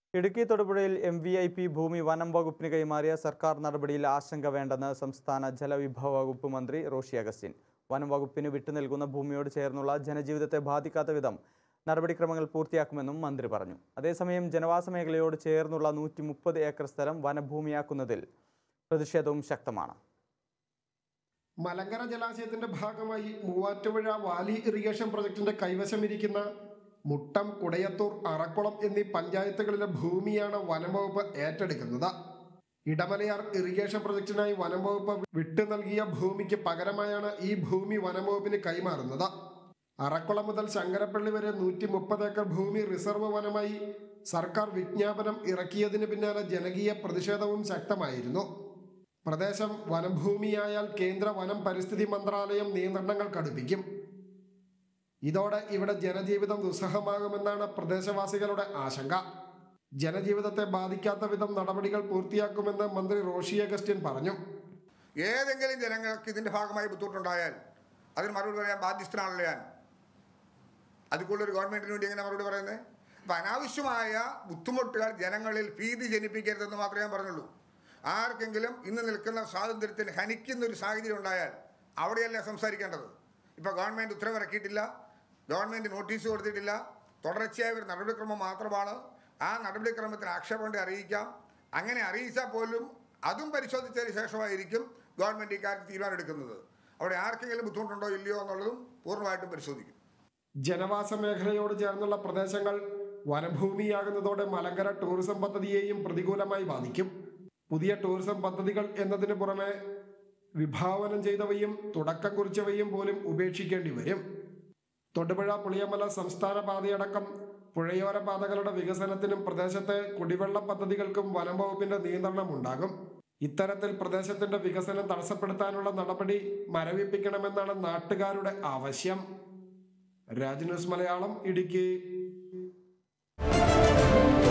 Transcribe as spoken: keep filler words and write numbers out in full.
ഇടുക്കി തൊടുപുഴയിൽ M V I P ഭൂമി വനം വകുപ്പിന് കൈമാറിയ സർക്കാർ നടപടിയിൽ ആശങ്ക വേണ്ടെന്ന് സംസ്ഥാന ജലവിഭവ വകുപ്പ് മന്ത്രി റോഷി അഗസ്റ്റിൻ. വനം വകുപ്പിന് വിട്ടുനൽകുന്ന ഭൂമിയോട് ചേർന്നുള്ള ജനജീവിതത്തെ ബാധിക്കാത്ത വിധം നടപടിക്രമങ്ങൾ പൂർത്തിയാക്കുമെന്നും മന്ത്രി പറഞ്ഞു. അതേസമയം ജനവാസ മേഖലയോട് ചേർന്നുള്ള നൂറ്റി മുപ്പത് ഏക്കർ സ്ഥലം വനഭൂമിയാക്കുന്നതിൽ പ്രതിഷേധവും ശക്തമാണ്. മലങ്കര ജലാശയത്തിന്റെ ഭാഗമായി മൂവാറ്റുപുഴ വാലി ഇറിഗേഷൻ പ്രൊജക്ടിന്റെ കൈവശമിരിക്കുന്ന മുട്ടം, കുടയത്തൂർ, അറക്കുളം എന്നീ പഞ്ചായത്തുകളിലെ ഭൂമിയാണ് വനംവകുപ്പ് ഏറ്റെടുക്കുന്നത്. ഇടമലയാർ ഇറിഗേഷൻ പ്രൊജക്ടിനായി വനംവകുപ്പ് വിട്ടു നൽകിയ ഭൂമിക്ക് പകരമായാണ് ഈ ഭൂമി വനംവകുപ്പിന് കൈമാറുന്നത്. അറക്കുളം മുതൽ ശങ്കരപ്പള്ളി വരെ നൂറ്റി മുപ്പത് ഏക്കർ ഭൂമി റിസർവ് വനമായി സർക്കാർ വിജ്ഞാപനം ഇറക്കിയതിന് പിന്നാലെ ജനകീയ പ്രതിഷേധവും ശക്തമായിരുന്നു. പ്രദേശം വനഭൂമിയായാൽ കേന്ദ്ര വനം പരിസ്ഥിതി മന്ത്രാലയം നിയന്ത്രണങ്ങൾ കടുപ്പിക്കും. ഇതോടെ ഇവിടെ ജനജീവിതം ദുസ്സഹമാകുമെന്നാണ് പ്രദേശവാസികളുടെ ആശങ്ക. ജനജീവിതത്തെ ബാധിക്കാത്ത വിധം നടപടികൾ പൂർത്തിയാക്കുമെന്ന് മന്ത്രി റോഷി അഗസ്റ്റിൻ പറഞ്ഞു. ഏതെങ്കിലും ജനങ്ങൾക്ക് ഇതിന്റെ ഭാഗമായി ബുദ്ധിമുട്ടുണ്ടായാൽ അതിന് മറുപടി പറയാൻ ബാധ്യസ്ഥനാണല്ലോ ഞാൻ. അതുകൊണ്ടൊരു ഗവൺമെന്റിന് വേണ്ടി എങ്ങനെ മറുപടി പറയുന്നത്? അപ്പം അനാവശ്യമായ ബുദ്ധിമുട്ടുകൾ ജനങ്ങളിൽ ഭീതി ജനിപ്പിക്കരുതെന്ന് മാത്രമേ ഞാൻ പറഞ്ഞുള്ളൂ. ആർക്കെങ്കിലും ഇന്ന് നിൽക്കുന്ന സ്വാതന്ത്ര്യത്തിൽ ഹനിക്കുന്ന ഒരു സാഹചര്യം ഉണ്ടായാൽ അവിടെയല്ല സംസാരിക്കേണ്ടത്. ഇപ്പോൾ ഗവൺമെൻറ് ഉത്തരവിറക്കിയിട്ടില്ല, ഗവൺമെൻറ് നോട്ടീസ് കൊടുത്തിട്ടില്ല, തുടർച്ചയായ ഒരു നടപടിക്രമം മാത്രമാണ്. ആ നടപടിക്രമത്തിന് ആക്ഷേപം അറിയിക്കാം. അങ്ങനെ അറിയിച്ചാൽ പോലും അതും പരിശോധിച്ചതിന് ശേഷമായിരിക്കും ഗവൺമെൻറ് ഇക്കാര്യത്തിൽ തീരുമാനം എടുക്കുന്നത്. അവിടെ ആർക്കെങ്കിലും ബുദ്ധിമുട്ടുണ്ടോ ഇല്ലയോ എന്നുള്ളതും പൂർണ്ണമായിട്ടും പരിശോധിക്കും. ജനവാസ മേഖലയോട് ചേർന്നുള്ള പ്രദേശങ്ങൾ വനഭൂമിയാകുന്നതോടെ മലങ്കര ടൂറിസം പദ്ധതിയെയും പ്രതികൂലമായി ബാധിക്കും. പുതിയ ടൂറിസം പദ്ധതികൾ എന്നതിന് പുറമെ വിഭാവനം ചെയ്തവയും തുടക്കം കുറിച്ചവയും പോലും ഉപേക്ഷിക്കേണ്ടി വരും. തൊടുപുഴ പുളിയമല സംസ്ഥാന പാതയടക്കം പുഴയോര പാതകളുടെ വികസനത്തിനും പ്രദേശത്തെ കുടിവെള്ള പദ്ധതികൾക്കും വനം വകുപ്പിന്റെ നിയന്ത്രണമുണ്ടാകും. ഇത്തരത്തിൽ പ്രദേശത്തിന്റെ വികസനം തടസ്സപ്പെടുത്താനുള്ള നടപടി മരവിപ്പിക്കണമെന്നാണ് നാട്ടുകാരുടെ ആവശ്യം. രാജ് ന്യൂസ് മലയാളം, ഇടുക്കി.